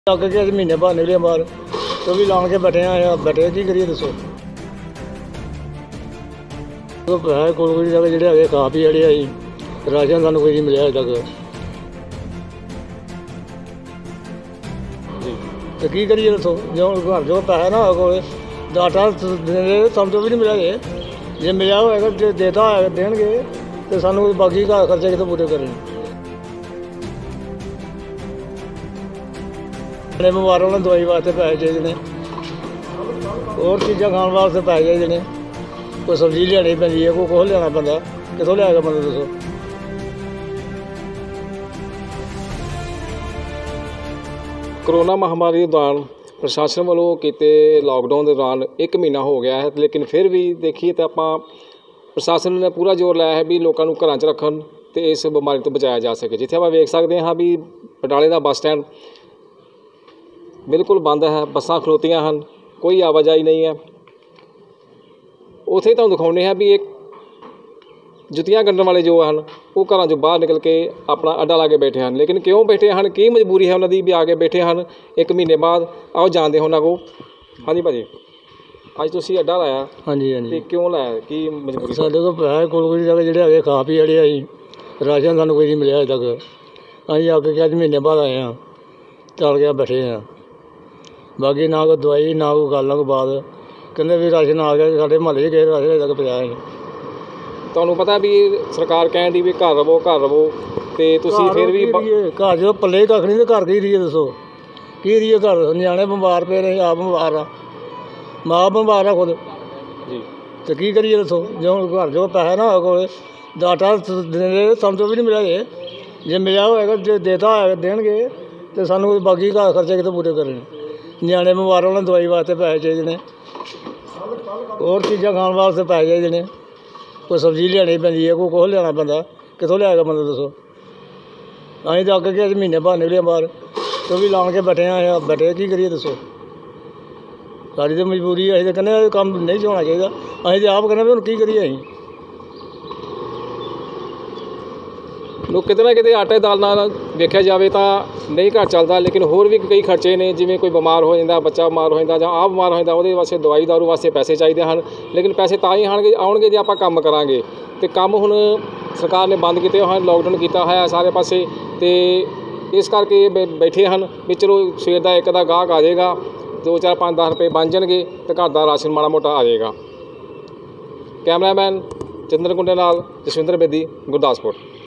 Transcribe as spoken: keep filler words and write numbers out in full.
अग के महीने बाद निकले बाहर तो भी लान के बैठे हैं बैठे की करिए दसो तो है कोल कोई जगह जेडे है खा पी जड़े आई राशन सानू कोई नहीं मिले अजे तक तो की करिए दसो जो घर जो पैसा ना हो डाटा समझो भी नहीं मिला जे जे मिला होगा जो देता है देंगे तो सानू बाकी का खर्चे कितने पूरे करें बीमारों ने दवाई वास्ते पैसे चाहिए ने और चीज़ा खाने वास्ते पैसे चाहिए ने कोई सब्जी लियानी पैंदी है कोई कुछ लियाना पैंदा कितों लियागा बंदा दसो। कोरोना महामारी के दौरान प्रशासन वालों किए लॉकडाउन के दौरान एक महीना हो गया है, लेकिन फिर भी देखिए तो आप प्रशासन ने पूरा जोर लाया है भी लोगों को घर च रखन तो इस बीमारी तो बचाया जा सके। जिथे आप वेख सकते हाँ भी बटाले का बस स्टैंड बिल्कुल बंद है, बसां खलोतियां हैं, कोई आवाजाही नहीं है। उत्थे तुहानूं दिखाउने हैं भी एक जुत्तियां गंढण वाले जो हैं वो घरों चों बाहर निकल के अपना अड्डा ला के बैठे हैं, लेकिन क्यों बैठे हैं, की मजबूरी है उन्होंने भी आके बैठे हैं एक महीने बाद। आओ जानते हैं उन्होंने को। हाँ जी भाजी, अज तुसीं अड्डा लाया? हाँ जी हाँ जी। क्यों लाया, की मजबूरी? साडे कोल पैसे कोल कोई जगह जेडे है खा पी जड़े आई राशन सानू कोई नहीं मिले अजे तक असीं आके कि अज महीने बाद आए हैं चल के बैठे हैं, बाकी ना कोई दवाई ना कोई गल ना कोई बात। कहते भी राशन आ गया साढ़े महल्ले गए राशन अजे तक पहुँचाया नहीं। ਤੁਹਾਨੂੰ पता भी सरकार कहन दी भी घर रवो घर रवो तो तुसीं फिर भी घर जो पल्ले कख नहीं तो घर की रही है दसो की रही है घर न्याणे बमार पे ने आप बमार आ माँ बमार आ खुद जी तो की करिए दसो जो घर जो पैसा ना हो डाटा समझो भी नहीं मिला जे जे मिला होगा जो देता है देंगे तो सानू बाकी का खर्चे कितने पूरे करने। न्याणे बमार उन्होंने दवाई वास्ते पैसे चाहिए ने और चीज़ा खाने वास्ते पैसे चाहिए ने कोई सब्जी लियानी पैंदी है कोई कुछ लियाना पैंदा कितों लियागा बंदा दसो। असीं तो अग के महीने बाद निकले बाहर तो भी लान के बैठे हैं बैठे की करिए दसो। साड़ी तो मजबूरी है, असीं तो कहने काम नहीं होना चाहिए, असीं तो आप कहने भी हुण की करिए। असीं लोग किते ना किते आटे दाल नाल वेख्या जाए तो नहीं घर चलता, लेकिन होर भी कई खर्चे ने जिवें कोई बीमार हो जाता, बच्चा बीमार हो जाता जां आप बीमार हो जाता, वो वास्ते दवाई दारू वास्ते पैसे चाहिए हैं। लेकिन पैसे तां ही आउणगे आउणगे जे आपां काम करांगे तो काम हुण सरकार ने बंद किए हैं, लॉकडाउन किया है सारे पासे तो इस करके बैठे हैं भी चलो सवेर का एक दा गाहक आ जाएगा, दो चार पाँच दस रुपये बन जाएंगे तो घर का राशन माड़ा मोटा आ जाएगा। कैमरामैन चंद्र कुंडे नाल जसविंदर बेदी गुरदासपुर।